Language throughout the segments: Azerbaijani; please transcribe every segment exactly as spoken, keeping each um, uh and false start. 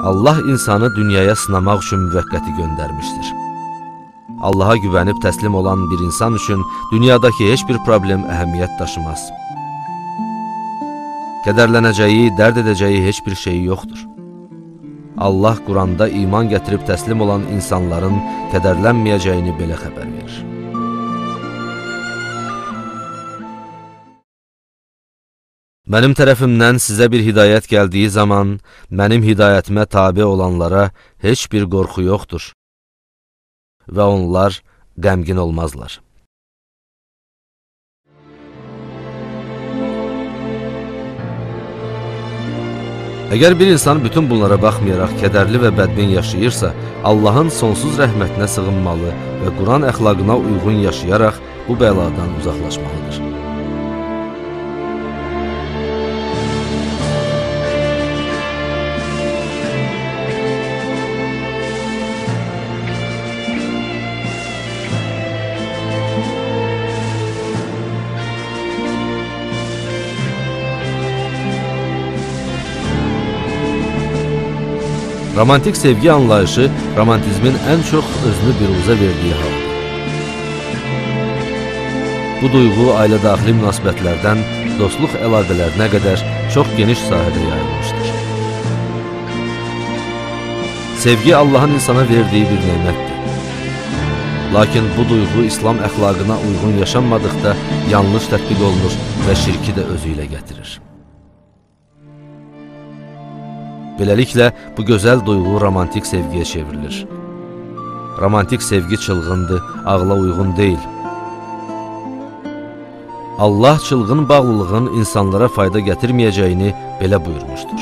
Allah insanı dünyaya sınamaq üçün müvəqqəti göndərmişdir. Allaha güvənib təslim olan bir insan üçün dünyadakı heç bir problem əhəmiyyət daşımaz. Kədərlənəcəyi, dərd edəcəyi heç bir şeyi yoxdur. Allah Quranda iman gətirib təslim olan insanların kədərlənməyəcəyini belə xəbər verir. Mənim tərəfimdən sizə bir hidayət gəldiyi zaman, mənim hidayətimə tabe olanlara heç bir qorxu yoxdur və onlar qəmgin olmazlar. Əgər bir insan bütün bunlara baxmayaraq kədərli və bədbin yaşayırsa, Allahın sonsuz rəhmətinə sığınmalı və Quran əxlaqına uyğun yaşayaraq bu bəladan uzaqlaşmalıdır. Romantik sevgi anlayışı romantizmin ən çox özünü biruzə verdiyi haldır. Bu duyğu ailə daxili münasibətlərdən dostluq əlaqələrinə qədər çox geniş sahədə yayılmışdır. Sevgi Allahın insana verdiyi bir nemətdir. Lakin bu duyğu İslam əxlaqına uyğun yaşanmadıqda yanlış tətbiq olunur və şirki də özü ilə gətirir. Beləliklə, bu gözəl duyğu romantik sevgiyə çevrilir. Romantik sevgi çılğındır, ağla uyğun deyil. Allah çılğın bağlılığın insanlara fayda gətirməyəcəyini belə buyurmuşdur.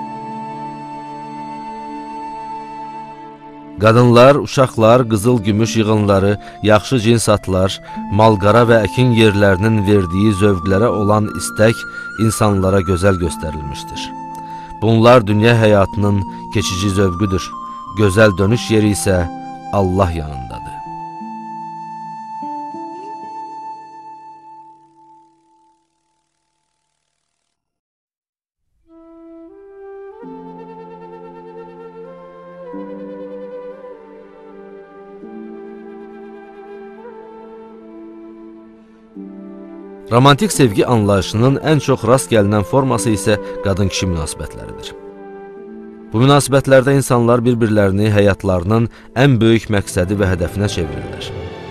Qadınlar, uşaqlar, qızıl-gümüş yığınları, yaxşı cins atlar, malqara və əkin yerlərinin verdiyi zövqlərə olan istək insanlara gözəl göstərilmişdir. Bunlar dünya həyatının keçici zövqüdür. Gözəl dönüş yeri isə Allah yanındadır. Romantik sevgi anlayışının ən çox rast gəlinən forması isə qadın-kişi münasibətləridir. Bu münasibətlərdə insanlar bir-birlərini həyatlarının ən böyük məqsədi və hədəfinə çevirirlər.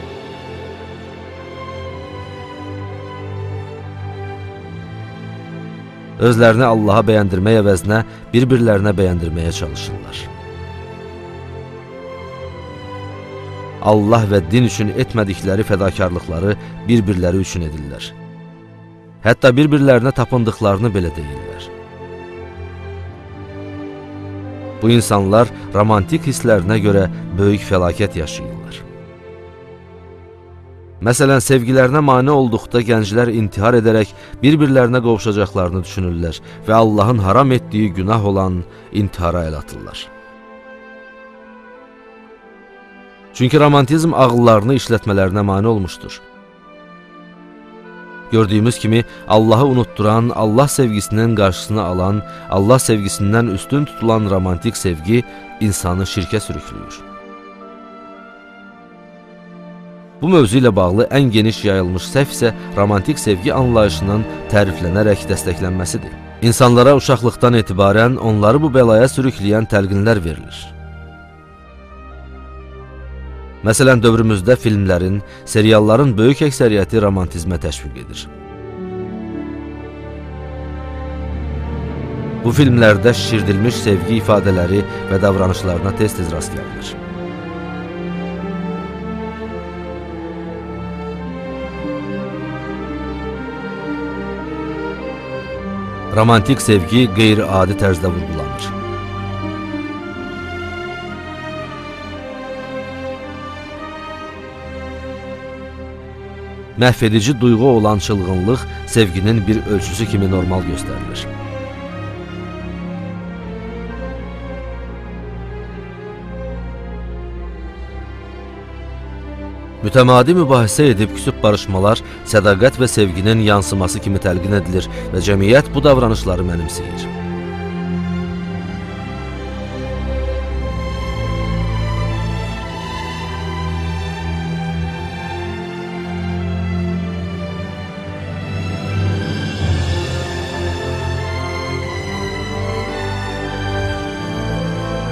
Özlərini Allaha bəyəndirmək əvəzinə bir-birlərinə bəyəndirməyə çalışırlar. Allah və din üçün etmədikləri fədakarlıqları bir-birləri üçün edirlər. Hətta bir-birlərinə tapındıqlarını belə deyirlər. Bu insanlar romantik hisslərinə görə böyük fəlakət yaşayırlar. Məsələn, sevgilərinə mane olduqda gənclər intihar edərək bir-birlərinə qovuşacaqlarını düşünürlər və Allahın haram etdiyi günah olan intihara əl atırlar. Çünki romantizm ağıllarını işlətmələrinə mane olmuşdur. Gördüyümüz kimi Allahı unutduran, Allah sevgisinin qarşısını alan, Allah sevgisindən üstün tutulan romantik sevgi insanı şirkə sürüklüyür. Bu mövzu ilə bağlı ən geniş yayılmış səhv isə romantik sevgi anlayışının təriflənərək dəstəklənməsidir. İnsanlara uşaqlıqdan etibarən onları bu bəlaya sürükləyən təlqinlər verilir. Məsələn, dövrümüzdə filmlərin, serialların böyük əksəriyyəti romantizmə təşviq edir. Bu filmlərdə şişirdilmiş sevgi ifadələri və davranışlarına tez-tez rast gəlinir. Romantik sevgi qeyri-adi tərzdə vurgulanır. Məhvedici duyğu olan çılğınlıq sevginin bir ölçüsü kimi normal göstərilir. Mütəmadi mübahisə edib küsüb barışmalar sədaqət və sevginin yansıması kimi təlqin edilir və cəmiyyət bu davranışları mənimsəyir.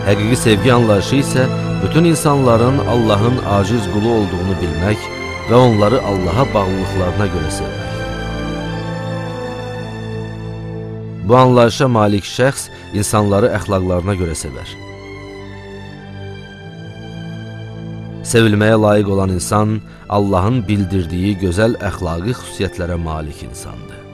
Həqiqi sevgi anlayışı isə bütün insanların Allahın aciz qulu olduğunu bilmək və onları Allaha bağlılıqlarına görə sevmək. Bu anlayışa malik şəxs insanları əxlaqlarına görə sevər. Sevilməyə layiq olan insan Allahın bildirdiyi gözəl əxlaqi xüsusiyyətlərə malik insandır.